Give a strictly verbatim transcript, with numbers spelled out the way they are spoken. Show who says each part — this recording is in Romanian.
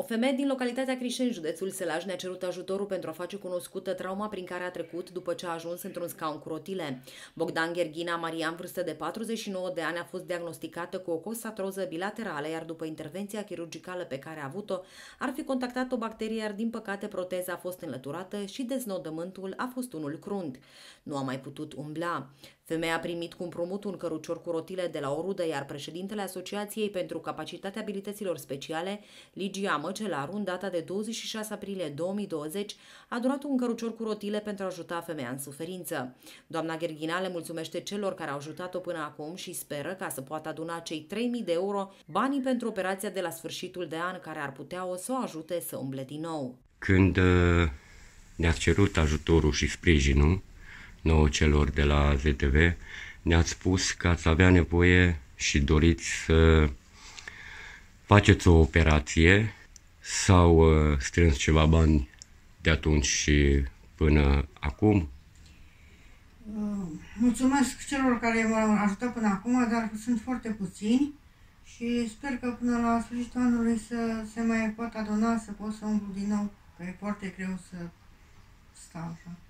Speaker 1: femeie din localitatea Crișeni, județul Sălaj, ne-a cerut ajutorul pentru a face cunoscută trauma prin care a trecut după ce a ajuns într-un scaun cu rotile. Bogdan Gherghina Maria, în vârstă de patruzeci și nouă de ani, a fost diagnosticată cu o costatroză bilaterală, iar după intervenția chirurgicală pe care a avut-o, ar fi contactat o bacterie, iar din păcate proteza a fost înlăturată și deznodământul a fost unul crunt. Nu a mai putut umbla. Femeia a primit cu împrumut un cărucior cu rotile de la o rudă, iar președintele Asociației pentru Capacitatea Abilităților Speciale, Ligia Măcelaru, în data de douăzeci și șase aprilie două mii douăzeci, a donat un cărucior cu rotile pentru a ajuta femeia în suferință. Doamna Gherghina le mulțumește celor care au ajutat-o până acum și speră ca să poată aduna cei trei mii de euro, banii pentru operația de la sfârșitul de an, care ar putea o să o ajute să umble din nou.
Speaker 2: Când ne-ați cerut ajutorul și sprijinul, nouă celor de la Z T V, ne-ați spus că ați avea nevoie și doriți să faceți o operație. S-au uh, strâns ceva bani de atunci și până acum?
Speaker 3: Mulțumesc celor care m-au ajutat până acum, dar sunt foarte puțini și sper că până la sfârșitul anului să se mai poată aduna, să pot să umblu din nou, că e foarte greu să stau așa.